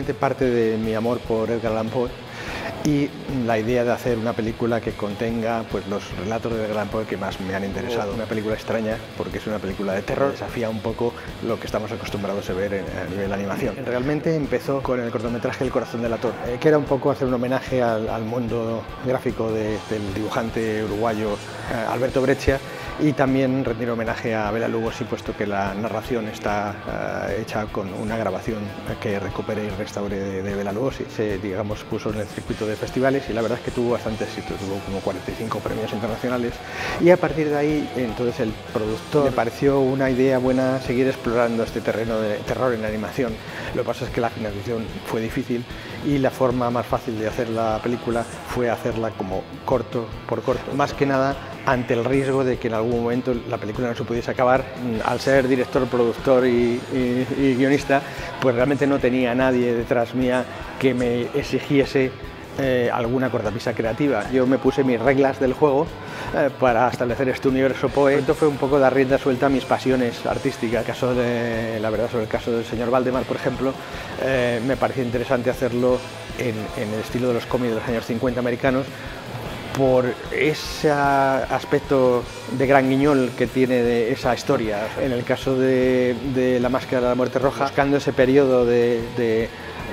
básicamente parte de mi amor por Edgar Allan Poe y la idea de hacer una película que contenga pues, los relatos de Edgar Allan Poe que más me han interesado. Una película extraña porque es una película de terror, desafía un poco lo que estamos acostumbrados a ver a nivel de animación. Realmente empezó con el cortometraje El corazón del ator, que era un poco hacer un homenaje al mundo gráfico del dibujante uruguayo Alberto Breccia, y también rendir homenaje a Bela Lugosi, puesto que la narración está hecha con una grabación que recupere y restaure de Bela Lugosi. Se, digamos, puso en el circuito de festivales y la verdad es que tuvo bastante éxito, tuvo como 45 premios internacionales, y a partir de ahí entonces el productor le pareció una idea buena seguir explorando este terreno de terror en la animación. Lo que pasa es que la financiación fue difícil y la forma más fácil de hacer la película fue hacerla como corto por corto, más que nada ante el riesgo de que en algún momento la película no se pudiese acabar. Al ser director, productor y guionista, pues realmente no tenía nadie detrás mía que me exigiese alguna cortapisa creativa. Yo me puse mis reglas del juego para establecer este universo Poe. Esto fue un poco dar rienda suelta a mis pasiones artísticas. La verdad, sobre el caso del señor Valdemar, por ejemplo, me pareció interesante hacerlo en el estilo de los cómics de los años 50 americanos, por ese aspecto de gran guiñol que tiene de esa historia. En el caso de La máscara de la muerte roja, buscando ese periodo de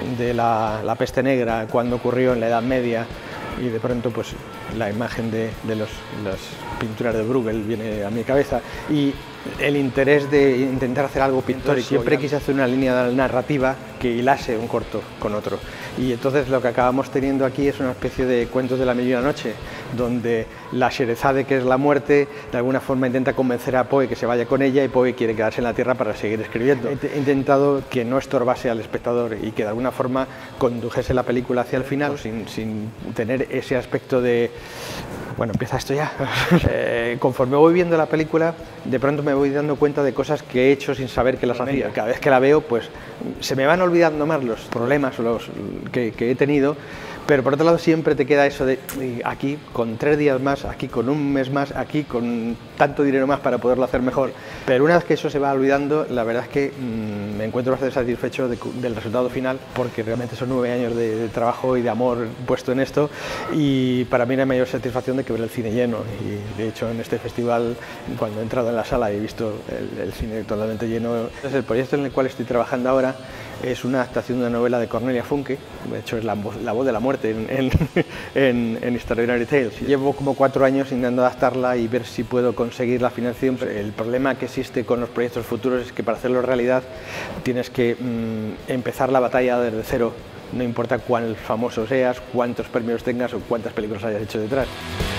la peste negra, cuando ocurrió en la Edad Media, y de pronto pues la imagen de las pinturas de Bruegel viene a mi cabeza, y el interés de intentar hacer algo pictórico. Siempre quise hacer una línea narrativa que hilase un corto con otro, y entonces lo que acabamos teniendo aquí es una especie de cuentos de la mil y una noche, donde la Sherezade, que es la muerte, de alguna forma intenta convencer a Poe que se vaya con ella, y Poe quiere quedarse en la tierra para seguir escribiendo. He intentado que no estorbase al espectador y que de alguna forma condujese la película hacia el final, sin tener ese aspecto de bueno, empieza esto ya. Conforme voy viendo la película, de pronto me voy dando cuenta de cosas que he hecho sin saber que las hacía. Cada vez que la veo, pues se me van olvidando más los problemas que he tenido, pero por otro lado siempre te queda eso de aquí con 3 días más, aquí con un mes más, aquí con tanto dinero más para poderlo hacer mejor. Pero una vez que eso se va olvidando, la verdad es que me encuentro bastante satisfecho del resultado final, porque realmente son 9 años de trabajo y de amor puesto en esto, y para mí la mayor satisfacción de que ver el cine lleno. Y de hecho en este festival, cuando he entrado en la sala y he visto el cine totalmente lleno. Entonces, el proyecto en el cual estoy trabajando ahora es una adaptación de una novela de Cornelia Funke, de hecho es la voz de la muerte en Extraordinary Tales. Llevo como 4 años intentando adaptarla y ver si puedo conseguir la financiación. El problema que existe con los proyectos futuros es que para hacerlo realidad tienes que empezar la batalla desde cero, no importa cuán famoso seas, cuántos premios tengas o cuántas películas hayas hecho detrás.